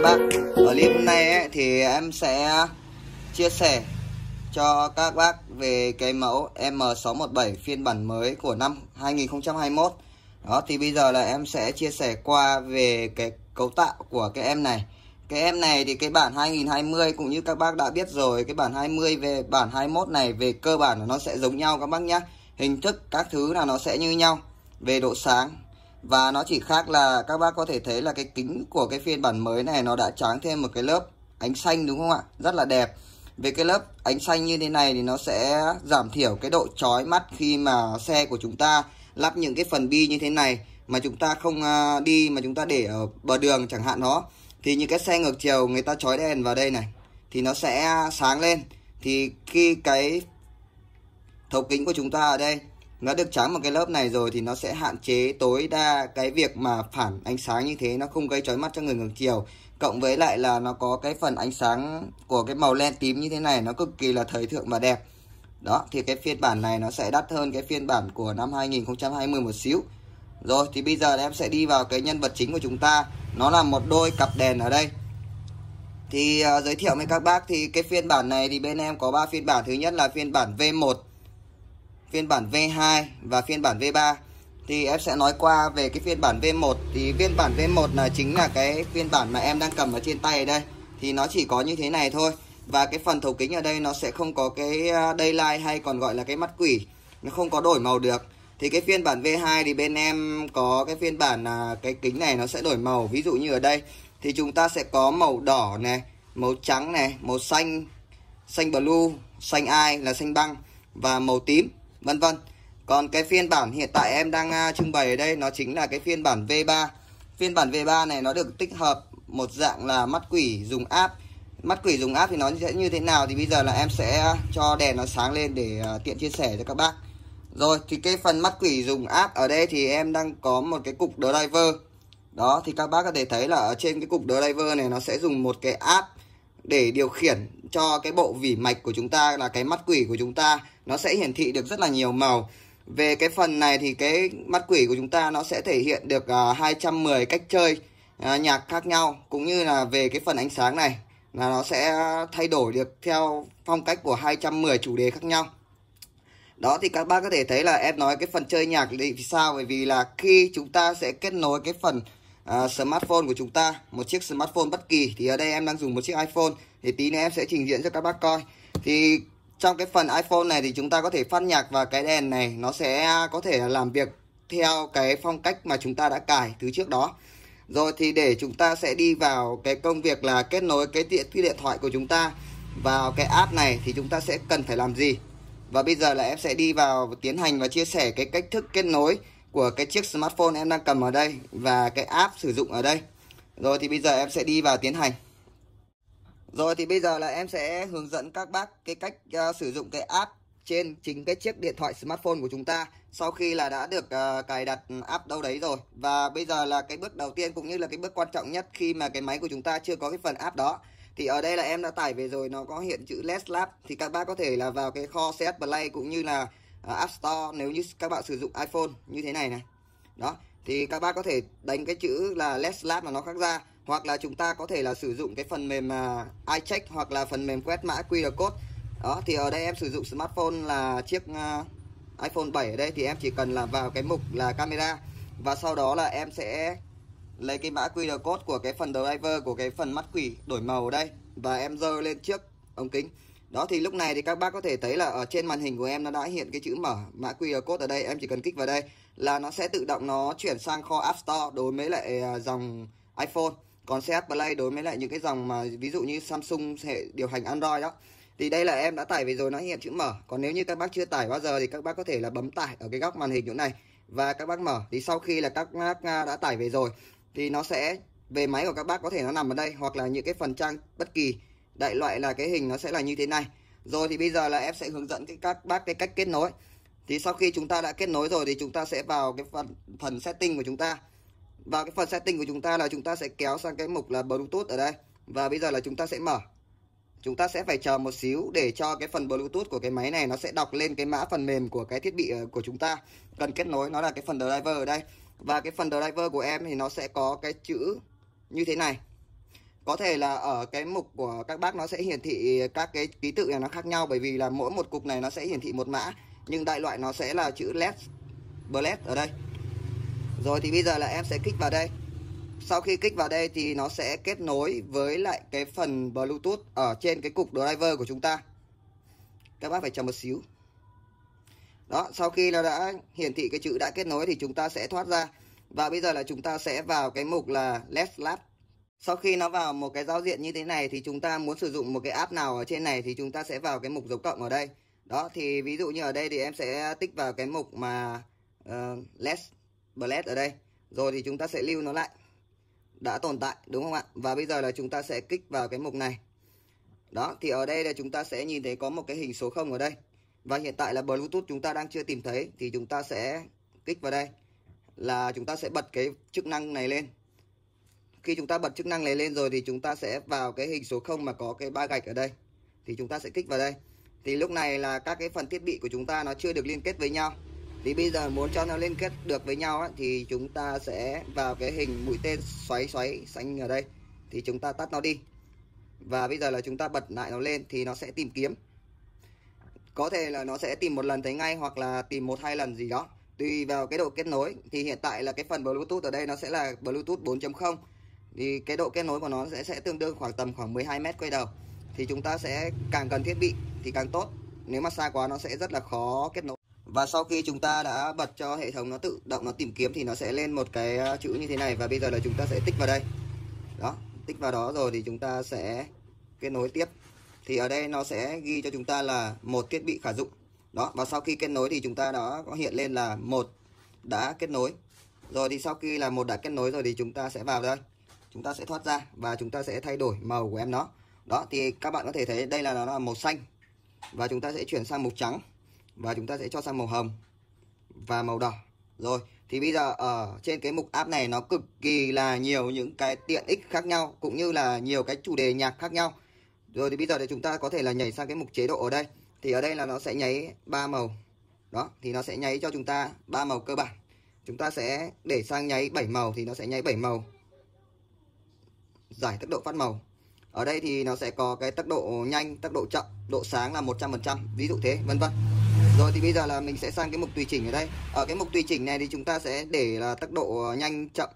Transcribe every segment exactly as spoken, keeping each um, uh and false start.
bác. Ở clip hôm nay ấy, thì em sẽ chia sẻ cho các bác về cái mẫu M sáu một bảy phiên bản mới của năm hai nghìn không trăm hai mươi mốt. Đó thì bây giờ là em sẽ chia sẻ qua về cái cấu tạo của cái em này. Cái em này thì cái bản hai nghìn không trăm hai mươi cũng như các bác đã biết rồi, cái bản hai mươi về bản hai mươi mốt này về cơ bản là nó sẽ giống nhau các bác nhé. Hình thức các thứ là nó sẽ như nhau về độ sáng. Và nó chỉ khác là các bác có thể thấy là cái kính của cái phiên bản mới này nó đã tráng thêm một cái lớp ánh xanh, đúng không ạ? Rất là đẹp. Về cái lớp ánh xanh như thế này thì nó sẽ giảm thiểu cái độ chói mắt khi mà xe của chúng ta lắp những cái phần bi như thế này mà chúng ta không đi mà chúng ta để ở bờ đường chẳng hạn đó. Thì những cái xe ngược chiều người ta chói đèn vào đây này thì nó sẽ sáng lên. Thì khi cái thấu kính của chúng ta ở đây nó được tráng một cái lớp này rồi thì nó sẽ hạn chế tối đa cái việc mà phản ánh sáng như thế, nó không gây chói mắt cho người ngược chiều. Cộng với lại là nó có cái phần ánh sáng của cái màu len tím như thế này, nó cực kỳ là thời thượng và đẹp. Đó thì cái phiên bản này nó sẽ đắt hơn cái phiên bản của năm hai nghìn không trăm hai mươi một xíu. Rồi thì bây giờ em sẽ đi vào cái nhân vật chính của chúng ta. Nó là một đôi cặp đèn ở đây. Thì uh, giới thiệu với các bác thì cái phiên bản này thì bên em có ba phiên bản. Thứ nhất là phiên bản V một, phiên bản V hai và phiên bản V ba. Thì em sẽ nói qua về cái phiên bản V một. Thì phiên bản V một là chính là cái phiên bản mà em đang cầm ở trên tay ở đây. Thì nó chỉ có như thế này thôi. Và cái phần thấu kính ở đây nó sẽ không có cái daylight hay còn gọi là cái mắt quỷ, nó không có đổi màu được. Thì cái phiên bản V hai thì bên em có cái phiên bản là cái kính này nó sẽ đổi màu. Ví dụ như ở đây thì chúng ta sẽ có màu đỏ này, màu trắng này, màu xanh, xanh blue, xanh ai là xanh băng và màu tím, vân vân. Còn cái phiên bản hiện tại em đang uh, trưng bày ở đây nó chính là cái phiên bản V ba. Phiên bản V ba này nó được tích hợp một dạng là mắt quỷ dùng áp. Mắt quỷ dùng áp thì nó sẽ như thế nào thì bây giờ là em sẽ cho đèn nó sáng lên để uh, tiện chia sẻ cho các bác. Rồi thì cái phần mắt quỷ dùng áp ở đây thì em đang có một cái cục driver. Đó thì các bác có thể thấy là ở trên cái cục driver này nó sẽ dùng một cái áp để điều khiển cho cái bộ vỉ mạch của chúng ta, là cái mắt quỷ của chúng ta nó sẽ hiển thị được rất là nhiều màu. Về cái phần này thì cái mắt quỷ của chúng ta nó sẽ thể hiện được uh, hai trăm mười cách chơi uh, nhạc khác nhau, cũng như là về cái phần ánh sáng này là nó sẽ thay đổi được theo phong cách của hai trăm mười chủ đề khác nhau. Đó thì các bác có thể thấy là em nói cái phần chơi nhạc thì sao, bởi vì là khi chúng ta sẽ kết nối cái phần uh, smartphone của chúng ta, một chiếc smartphone bất kỳ, thì ở đây em đang dùng một chiếc iPhone, thì tí nữa em sẽ trình diễn cho các bác coi. Thì trong cái phần iPhone này thì chúng ta có thể phát nhạc vào cái đèn này, nó sẽ có thể làm việc theo cái phong cách mà chúng ta đã cài từ trước đó. Rồi thì để chúng ta sẽ đi vào cái công việc là kết nối cái điện, cái điện thoại của chúng ta vào cái app này thì chúng ta sẽ cần phải làm gì. Và bây giờ là em sẽ đi vào tiến hành và chia sẻ cái cách thức kết nối của cái chiếc smartphone em đang cầm ở đây và cái app sử dụng ở đây. Rồi thì bây giờ em sẽ đi vào tiến hành. Rồi thì bây giờ là em sẽ hướng dẫn các bác cái cách uh, sử dụng cái app trên chính cái chiếc điện thoại smartphone của chúng ta sau khi là đã được uh, cài đặt app đâu đấy rồi. Và bây giờ là cái bước đầu tiên cũng như là cái bước quan trọng nhất khi mà cái máy của chúng ta chưa có cái phần app đó. Thì ở đây là em đã tải về rồi, nó có hiện chữ Let's Lab. Thì các bác có thể là vào cái kho xê ét Play cũng như là uh, App Store nếu như các bạn sử dụng iPhone như thế này này. Đó, thì các bác có thể đánh cái chữ là Let's Lab mà nó khác ra. Hoặc là chúng ta có thể là sử dụng cái phần mềm uh, iCheck hoặc là phần mềm quét mã quy rờ code. Đó, thì ở đây em sử dụng smartphone là chiếc uh, iPhone bảy ở đây, thì em chỉ cần là vào cái mục là camera. Và sau đó là em sẽ lấy cái mã quy rờ code của cái phần driver của cái phần mắt quỷ đổi màu ở đây và em dơ lên trước ống kính. Đó thì lúc này thì các bác có thể thấy là ở trên màn hình của em nó đã hiện cái chữ mở mã quy rờ code ở đây. Em chỉ cần kích vào đây là nó sẽ tự động nó chuyển sang kho App Store đối với lại dòng iPhone. Còn xê ét Play đối với lại những cái dòng mà ví dụ như Samsung hệ điều hành Android đó. Thì đây là em đã tải về rồi, nó hiện chữ mở. Còn nếu như các bác chưa tải bao giờ thì các bác có thể là bấm tải ở cái góc màn hình chỗ này và các bác mở. Thì sau khi là các bác đã tải về rồi thì nó sẽ về máy của các bác, có thể nó nằm ở đây hoặc là những cái phần trang bất kỳ. Đại loại là cái hình nó sẽ là như thế này. Rồi thì bây giờ là em sẽ hướng dẫn cái các bác cái cách kết nối. Thì sau khi chúng ta đã kết nối rồi thì chúng ta sẽ vào cái phần, phần setting của chúng ta. Vào cái phần setting của chúng ta là chúng ta sẽ kéo sang cái mục là Bluetooth ở đây. Và bây giờ là chúng ta sẽ mở. Chúng ta sẽ phải chờ một xíu để cho cái phần Bluetooth của cái máy này nó sẽ đọc lên cái mã phần mềm của cái thiết bị của chúng ta cần kết nối, nó là cái phần driver ở đây. Và cái phần driver của em thì nó sẽ có cái chữ như thế này. Có thể là ở cái mục của các bác nó sẽ hiển thị các cái ký tự này nó khác nhau, bởi vì là mỗi một cục này nó sẽ hiển thị một mã, nhưng đại loại nó sẽ là chữ led bled ở đây. Rồi thì bây giờ là em sẽ kích vào đây. Sau khi kích vào đây thì nó sẽ kết nối với lại cái phần Bluetooth ở trên cái cục driver của chúng ta. Các bác phải chờ một xíu. Đó, sau khi nó đã hiển thị cái chữ đã kết nối thì chúng ta sẽ thoát ra. Và bây giờ là chúng ta sẽ vào cái mục là Let's Lab. Sau khi nó vào một cái giao diện như thế này thì chúng ta muốn sử dụng một cái app nào ở trên này thì chúng ta sẽ vào cái mục dấu cộng ở đây. Đó, thì ví dụ như ở đây thì em sẽ tích vào cái mục mà uh, Let's Bled ở đây. Rồi thì chúng ta sẽ lưu nó lại. Đã tồn tại đúng không ạ? Và bây giờ là chúng ta sẽ kích vào cái mục này. Đó, thì ở đây là chúng ta sẽ nhìn thấy có một cái hình số không ở đây. Và hiện tại là Bluetooth chúng ta đang chưa tìm thấy thì chúng ta sẽ kích vào đây. Là chúng ta sẽ bật cái chức năng này lên. Khi chúng ta bật chức năng này lên rồi thì chúng ta sẽ vào cái hình số không mà có cái ba gạch ở đây. Thì chúng ta sẽ kích vào đây. Thì lúc này là các cái phần thiết bị của chúng ta nó chưa được liên kết với nhau. Thì bây giờ muốn cho nó liên kết được với nhau á, thì chúng ta sẽ vào cái hình mũi tên xoáy xoáy xanh ở đây. Thì chúng ta tắt nó đi. Và bây giờ là chúng ta bật lại nó lên thì nó sẽ tìm kiếm. Có thể là nó sẽ tìm một lần thấy ngay hoặc là tìm một hai lần gì đó. Tùy vào cái độ kết nối. Thì hiện tại là cái phần Bluetooth ở đây nó sẽ là Bluetooth bốn chấm không. Thì cái độ kết nối của nó sẽ, sẽ tương đương khoảng tầm khoảng mười hai mét quay đầu. Thì chúng ta sẽ càng gần thiết bị thì càng tốt. Nếu mà xa quá nó sẽ rất là khó kết nối. Và sau khi chúng ta đã bật cho hệ thống nó tự động nó tìm kiếm thì nó sẽ lên một cái chữ như thế này. Và bây giờ là chúng ta sẽ tích vào đây. Đó, tích vào đó rồi thì chúng ta sẽ kết nối tiếp. Thì ở đây nó sẽ ghi cho chúng ta là một thiết bị khả dụng. Đó, và sau khi kết nối thì chúng ta đã có hiện lên là một đã kết nối. Rồi thì sau khi là một đã kết nối rồi thì chúng ta sẽ vào đây. Chúng ta sẽ thoát ra và chúng ta sẽ thay đổi màu của em nó. Đó, thì các bạn có thể thấy đây là nó là màu xanh. Và chúng ta sẽ chuyển sang màu trắng. Và chúng ta sẽ cho sang màu hồng và màu đỏ. Rồi, thì bây giờ ở trên cái mục app này nó cực kỳ là nhiều những cái tiện ích khác nhau, cũng như là nhiều cái chủ đề nhạc khác nhau. Rồi thì bây giờ thì chúng ta có thể là nhảy sang cái mục chế độ ở đây. Thì ở đây là nó sẽ nháy ba màu. Đó, thì nó sẽ nháy cho chúng ta ba màu cơ bản. Chúng ta sẽ để sang nháy bảy màu thì nó sẽ nháy bảy màu. Giải tốc độ phát màu. Ở đây thì nó sẽ có cái tốc độ nhanh, tốc độ chậm, độ sáng là một trăm phần trăm, ví dụ thế, vân vân. Rồi thì bây giờ là mình sẽ sang cái mục tùy chỉnh ở đây. Ở cái mục tùy chỉnh này thì chúng ta sẽ để là tốc độ nhanh chậm.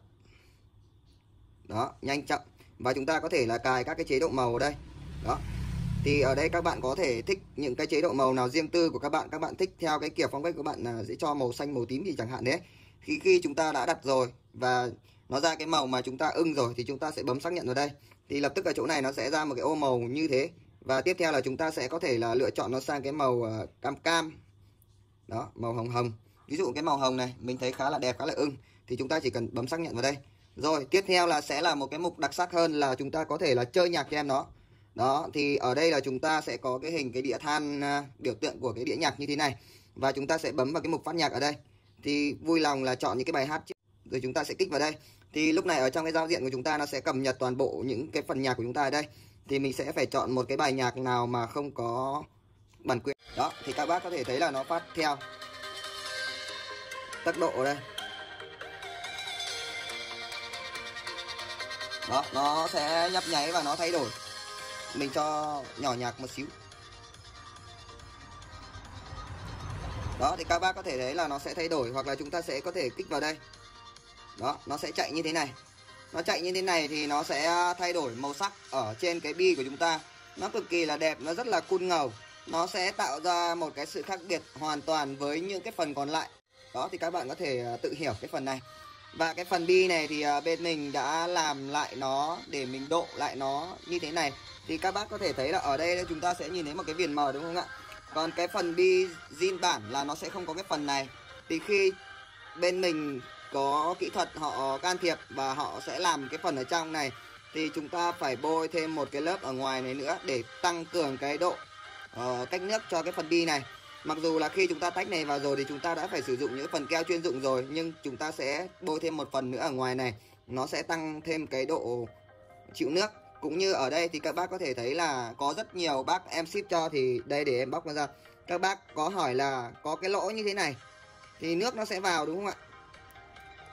Đó, nhanh chậm. Và chúng ta có thể là cài các cái chế độ màu ở đây. Đó. Thì ở đây các bạn có thể thích những cái chế độ màu nào riêng tư của các bạn. Các bạn thích theo cái kiểu phong cách của các bạn là sẽ cho màu xanh, màu tím gì chẳng hạn đấy. Khi khi chúng ta đã đặt rồi và nó ra cái màu mà chúng ta ưng rồi thì chúng ta sẽ bấm xác nhận vào đây. Thì lập tức ở chỗ này nó sẽ ra một cái ô màu như thế. Và tiếp theo là chúng ta sẽ có thể là lựa chọn nó sang cái màu cam cam. Đó, màu hồng hồng. Ví dụ cái màu hồng này mình thấy khá là đẹp, khá là ưng. Thì chúng ta chỉ cần bấm xác nhận vào đây. Rồi, tiếp theo là sẽ là một cái mục đặc sắc hơn là chúng ta có thể là chơi nhạc cho em nó. Đó, thì ở đây là chúng ta sẽ có cái hình cái đĩa than, uh, biểu tượng của cái đĩa nhạc như thế này. Và chúng ta sẽ bấm vào cái mục phát nhạc ở đây. Thì vui lòng là chọn những cái bài hát. Rồi chúng ta sẽ kích vào đây. Thì lúc này ở trong cái giao diện của chúng ta nó sẽ cập nhật toàn bộ những cái phần nhạc của chúng ta ở đây. Thì mình sẽ phải chọn một cái bài nhạc nào mà không có bản quyền. Đó, thì các bác có thể thấy là nó phát theo tốc độ ở đây. Đó, nó sẽ nhấp nháy và nó thay đổi. Mình cho nhỏ nhạc một xíu. Đó, thì các bác có thể thấy là nó sẽ thay đổi. Hoặc là chúng ta sẽ có thể kích vào đây. Đó, nó sẽ chạy như thế này. Nó chạy như thế này thì nó sẽ thay đổi màu sắc ở trên cái bi của chúng ta. Nó cực kỳ là đẹp, nó rất là cool ngầu. Nó sẽ tạo ra một cái sự khác biệt hoàn toàn với những cái phần còn lại. Đó, thì các bạn có thể tự hiểu cái phần này. Và cái phần bi này thì bên mình đã làm lại nó để mình độ lại nó như thế này. Thì các bác có thể thấy là ở đây chúng ta sẽ nhìn thấy một cái viền mờ đúng không ạ? Còn cái phần bi zin bản là nó sẽ không có cái phần này. Thì khi bên mình có kỹ thuật họ can thiệp và họ sẽ làm cái phần ở trong này thì chúng ta phải bôi thêm một cái lớp ở ngoài này nữa để tăng cường cái độ uh, cách nước cho cái phần bi này. Mặc dù là khi chúng ta tách này vào rồi thì chúng ta đã phải sử dụng những phần keo chuyên dụng rồi, nhưng chúng ta sẽ bôi thêm một phần nữa ở ngoài này. Nó sẽ tăng thêm cái độ chịu nước. Cũng như ở đây thì các bác có thể thấy là có rất nhiều bác em ship cho. Thì đây để em bóc ra. Các bác có hỏi là có cái lỗ như thế này thì nước nó sẽ vào đúng không ạ?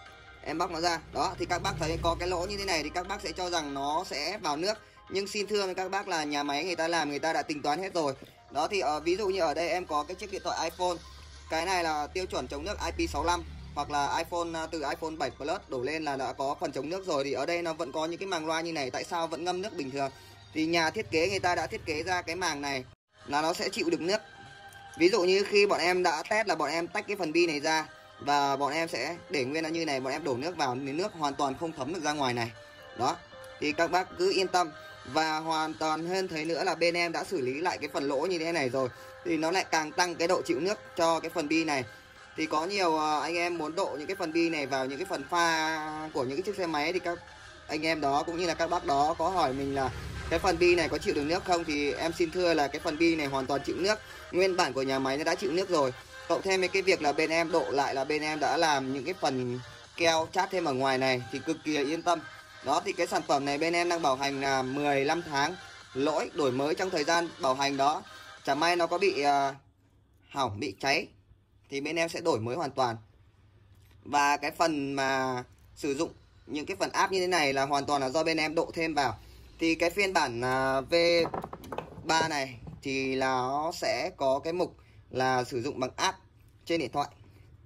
em bóc nó ra. Đó thì các bác thấy có cái lỗ như thế này thì các bác sẽ cho rằng nó sẽ vào nước, nhưng xin thưa với các bác là nhà máy người ta làm, người ta đã tính toán hết rồi. Đó thì uh, ví dụ như ở đây em có cái chiếc điện thoại iPhone, cái này là tiêu chuẩn chống nước I P sáu lăm, hoặc là iPhone uh, từ iPhone bảy Plus đổ lên là đã có phần chống nước rồi, thì ở đây nó vẫn có những cái màng loa như này. Tại sao vẫn ngâm nước bình thường? Thì nhà thiết kế người ta đã thiết kế ra cái màng này là nó sẽ chịu được nước. Ví dụ như khi bọn em đã test là bọn em tách cái phần bi này ra và bọn em sẽ để nguyên nó như này, bọn em đổ nước vào thì nước hoàn toàn không thấm được ra ngoài này. Đó thì các bác cứ yên tâm. Và hoàn toàn hơn thế nữa là bên em đã xử lý lại cái phần lỗ như thế này rồi, thì nó lại càng tăng cái độ chịu nước cho cái phần bi này. Thì có nhiều anh em muốn độ những cái phần bi này vào những cái phần pha của những cái chiếc xe máy, thì các anh em đó cũng như là các bác đó có hỏi mình là cái phần bi này có chịu được nước không, thì em xin thưa là cái phần bi này hoàn toàn chịu nước. Nguyên bản của nhà máy nó đã chịu nước rồi, cộng thêm với cái việc là bên em độ lại là bên em đã làm những cái phần keo chát thêm ở ngoài này thì cực kỳ yên tâm. Đó thì cái sản phẩm này bên em đang bảo hành là mười lăm tháng lỗi đổi mới. Trong thời gian bảo hành đó chả may nó có bị uh, hỏng, bị cháy thì bên em sẽ đổi mới hoàn toàn. Và cái phần mà sử dụng những cái phần áp như thế này là hoàn toàn là do bên em độ thêm vào. Thì cái phiên bản uh, V ba này thì là nó sẽ có cái mục là sử dụng bằng app trên điện thoại.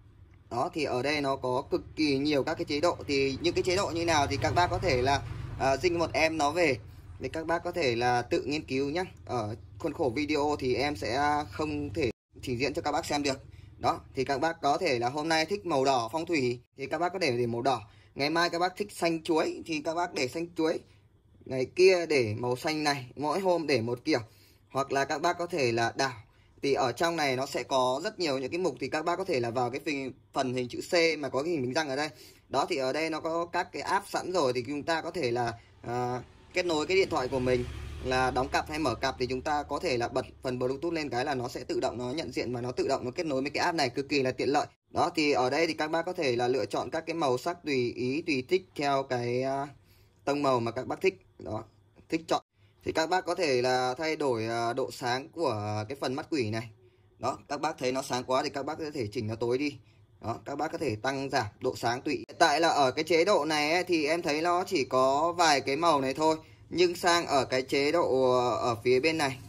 Đó thì ở đây nó có cực kỳ nhiều các cái chế độ. Thì những cái chế độ như nào thì các bác có thể là uh, dinh một em nó về để các bác có thể là tự nghiên cứu nhé. Ở khuôn khổ video thì em sẽ không thể trình diễn cho các bác xem được. Đó thì các bác có thể là hôm nay thích màu đỏ phong thủy thì các bác có thể để màu đỏ, ngày mai các bác thích xanh chuối thì các bác để xanh chuối, ngày kia để màu xanh này, mỗi hôm để một kiểu. Hoặc là các bác có thể là đảo. Thì ở trong này nó sẽ có rất nhiều những cái mục, thì các bác có thể là vào cái phần hình chữ C mà có cái hình bánh răng ở đây. Đó thì ở đây nó có các cái app sẵn rồi, thì chúng ta có thể là uh, kết nối cái điện thoại của mình là đóng cặp hay mở cặp, thì chúng ta có thể là bật phần Bluetooth lên cái là nó sẽ tự động nó nhận diện và nó tự động nó kết nối với cái app này, cực kỳ là tiện lợi. Đó thì ở đây thì các bác có thể là lựa chọn các cái màu sắc tùy ý, tùy thích theo cái uh, tông màu mà các bác thích. Đó, thích chọn. Thì các bác có thể là thay đổi độ sáng của cái phần mắt quỷ này. Đó, các bác thấy nó sáng quá thì các bác có thể chỉnh nó tối đi. Đó, các bác có thể tăng giảm độ sáng tùy. Hiện tại là ở cái chế độ này ấy, thì em thấy nó chỉ có vài cái màu này thôi. Nhưng sang ở cái chế độ ở phía bên này,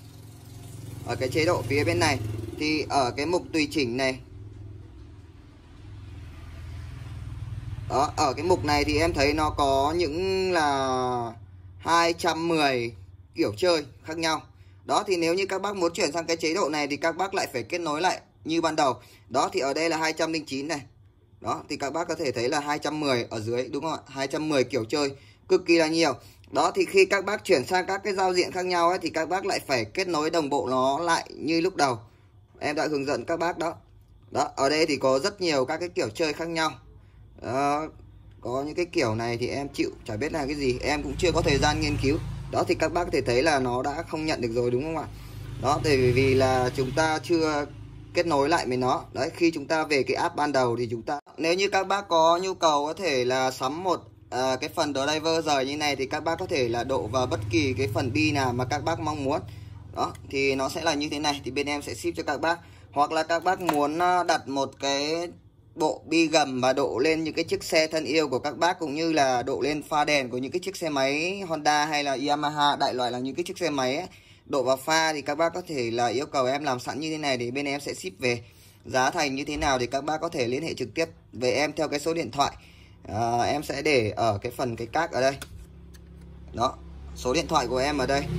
ở cái chế độ phía bên này thì ở cái mục tùy chỉnh này. Đó, ở cái mục này thì em thấy nó có những là hai trăm mười kiểu chơi khác nhau. Đó thì nếu như các bác muốn chuyển sang cái chế độ này thì các bác lại phải kết nối lại như ban đầu. Đó thì ở đây là hai trăm lẻ chín này. Đó thì các bác có thể thấy là hai trăm mười ở dưới, đúng không ạ? hai trăm mười kiểu chơi, cực kỳ là nhiều. Đó thì khi các bác chuyển sang các cái giao diện khác nhau ấy, thì các bác lại phải kết nối đồng bộ nó lại như lúc đầu. Em đã hướng dẫn các bác đó. Đó, ở đây thì có rất nhiều các cái kiểu chơi khác nhau. Đó, có những cái kiểu này thì em chịu, chả biết là cái gì, em cũng chưa có thời gian nghiên cứu. Đó thì các bác có thể thấy là nó đã không nhận được rồi, đúng không ạ? Đó thì vì là chúng ta chưa kết nối lại với nó. Đấy, khi chúng ta về cái app ban đầu thì chúng ta, nếu như các bác có nhu cầu có thể là sắm một à, cái phần driver rời như này thì các bác có thể là độ vào bất kỳ cái phần bi nào mà các bác mong muốn. Đó thì nó sẽ là như thế này, thì bên em sẽ ship cho các bác. Hoặc là các bác muốn đặt một cái bộ bi gầm và độ lên những cái chiếc xe thân yêu của các bác, cũng như là độ lên pha đèn của những cái chiếc xe máy Honda hay là Yamaha, đại loại là những cái chiếc xe máy ấy, độ vào pha thì các bác có thể là yêu cầu em làm sẵn như thế này thì bên em sẽ ship về. Giá thành như thế nào thì các bác có thể liên hệ trực tiếp về em theo cái số điện thoại à, em sẽ để ở cái phần cái các ở đây. Đó, số điện thoại của em ở đây,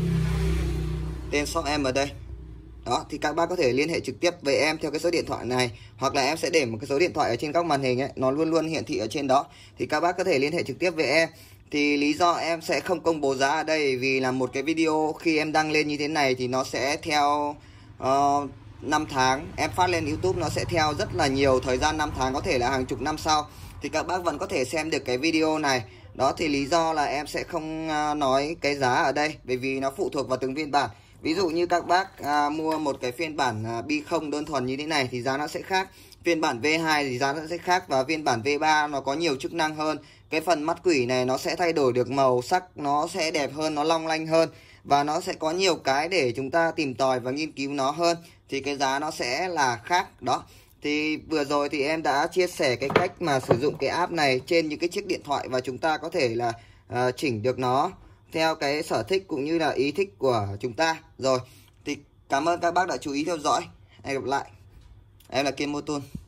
tên shop em ở đây. Đó thì các bác có thể liên hệ trực tiếp với em theo cái số điện thoại này, hoặc là em sẽ để một cái số điện thoại ở trên góc màn hình ấy, nó luôn luôn hiển thị ở trên đó, thì các bác có thể liên hệ trực tiếp với em. Thì lý do em sẽ không công bố giá ở đây vì là một cái video khi em đăng lên như thế này thì nó sẽ theo uh, năm tháng, em phát lên YouTube nó sẽ theo rất là nhiều thời gian, năm tháng, có thể là hàng chục năm sau thì các bác vẫn có thể xem được cái video này. Đó thì lý do là em sẽ không uh, nói cái giá ở đây, bởi vì nó phụ thuộc vào từng phiên bản. Ví dụ như các bác à, mua một cái phiên bản à, bi không đơn thuần như thế này thì giá nó sẽ khác. Phiên bản V hai thì giá nó sẽ khác, và phiên bản V ba nó có nhiều chức năng hơn. Cái phần mắt quỷ này nó sẽ thay đổi được màu sắc, nó sẽ đẹp hơn, nó long lanh hơn, và nó sẽ có nhiều cái để chúng ta tìm tòi và nghiên cứu nó hơn, thì cái giá nó sẽ là khác. Đó Thì vừa rồi thì em đã chia sẻ cái cách mà sử dụng cái app này trên những cái chiếc điện thoại, và chúng ta có thể là uh, chỉnh được nó theo cái sở thích cũng như là ý thích của chúng ta. Rồi, thì cảm ơn các bác đã chú ý theo dõi. Hẹn gặp lại. Em là Kim Moton.